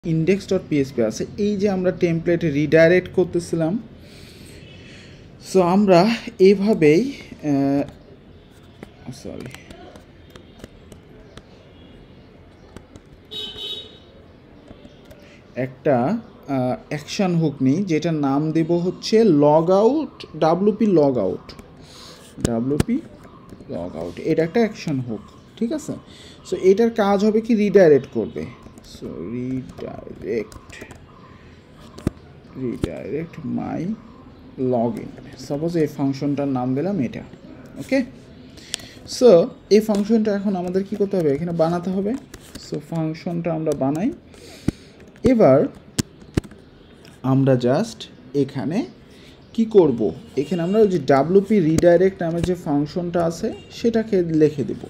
index.php আছে, এই যে আমরা টেমপ্লেটে রিডাইরেক্ট করতেছিলাম। সো আমরা এইভাবেই একটা অ্যাকশন হুক নিই, যেটার নাম দেব হচ্ছে লগআউট, wp লগআউট, এটা একটা অ্যাকশন হুক, ঠিক আছে। সো এটার কাজ হবে কি, রিডাইরেক্ট করবে। So redirect my log in, suppose এই ফাংশনটার নাম দিলাম এটা, ওকে। সো এই ফাংশনটা এখন আমাদের কি করতে হবে, এখানে বানাতে হবে। সো ফাংশনটা আমরা বানাই। এবার আমরা জাস্ট এখানে কি করব, এখানে আমরা ওই যে wp রিডাইরেক্ট নামের যে ফাংশনটা আছে সেটাকে লিখে দেব,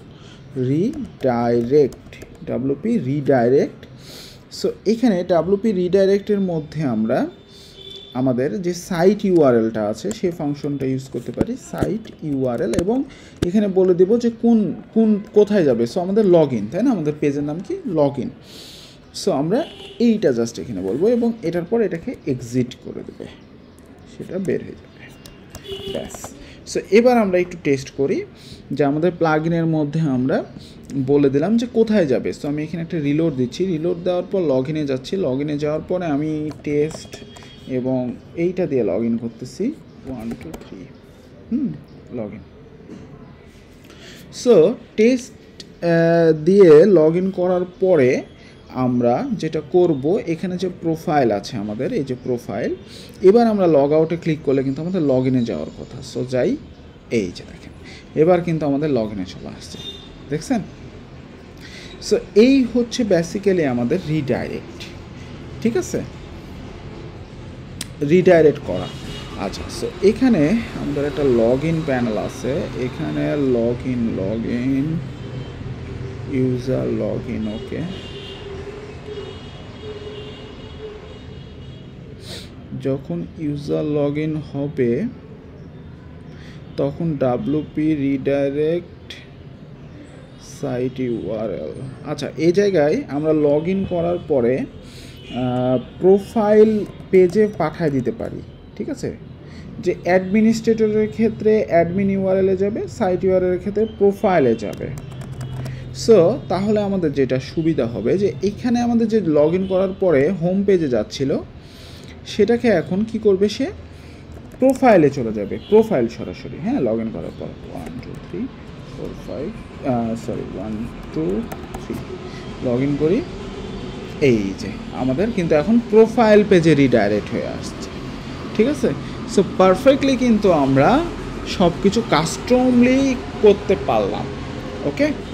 wp রিডাইরেক্ট। সো এখানে wp রিডাইরেক্টের মধ্যে আমরা আমাদের যে সাইট ইউআরএলটা আছে সেই ফাংশনটা ইউজ করতে পারি, সাইট ইউআরএল, এবং এখানে বলে দেব যে কোথায় যাবে। সো আমাদের লগ ইন, তাই না, আমাদের পেজের নাম কি, লগ ইন। সো আমরা এইটা জাস্ট এখানে বলবো এবং এটার পর এটাকে এক্সিট করে দেবে, সেটা বের হয়ে যাবে, ব্যাস। সো এবার আমরা একটু টেস্ট করি যে আমাদের প্লাগইনের মধ্যে আমরা বলে দিলাম যে কোথায় যাবে। সো আমি এখানে একটা রিলোড দিচ্ছি, রিলোড দেওয়ার পর লগ ইনে যাচ্ছি, লগ ইনে যাওয়ার পরে আমি টেস্ট এবং এইটা দিয়ে লগ ইন করতেছি, 1 2 3 লগ ইন। সো টেস্ট দিয়ে লগ ইন করার পরে আমরা যেটা করব, এখানে যে প্রোফাইল আছে আমাদের, এই যে প্রোফাইল, এবার আমরা লগ আউটে ক্লিক করলে কিন্তু আমাদের লগ ইনে যাওয়ার কথা। সো যাই, এই যে দেখেন এবার কিন্তু আমাদের লগ ইনে চলে আসছে, দেখছেন। সো এই হচ্ছে বেসিক্যালি আমাদের রিডাইরেক্ট, ঠিক আছে, রিডাইরেক্ট করা। আচ্ছা, সো এখানে আমাদের একটা লগ ইন প্যানেল আছে, এখানে log in user log in, okay. যখন ইউজার লগ ইন হবে তখন wp রিডাইরেক্ট সাইট ইউআরএল। আচ্ছা, এই জায়গায় আমরা লগ ইন করার পরে প্রোফাইল পেজে পাঠায় দিতে পারি, ঠিক আছে। যে অ্যাডমিনিস্ট্রেটরের ক্ষেত্রে অ্যাডমিন ইউআরএলে যাবে, সাইট ইউআরএলের ক্ষেত্রে প্রোফাইলে যাবে। সো তাহলে আমাদের যেটা সুবিধা হবে যে এখানে আমাদের যে লগ ইন করার পরে হোম পেজে যাচ্ছিল সেটাকে এখন কি করবে, সে প্রোফাইলে চলে যাবে, প্রোফাইল সরাসরি, হ্যাঁ, লগ ইন করার পর 1 2 3 4 5 1 2 3 লগ ইন করি, এই যে আমাদের কিন্তু এখন প্রোফাইল পেজে রিডাইরেক্ট হয়ে আসছে, ঠিক আছে। সো পারফেক্টলি কিন্তু আমরা সব কিছু কাস্টমলি করতে পারলাম, ওকে।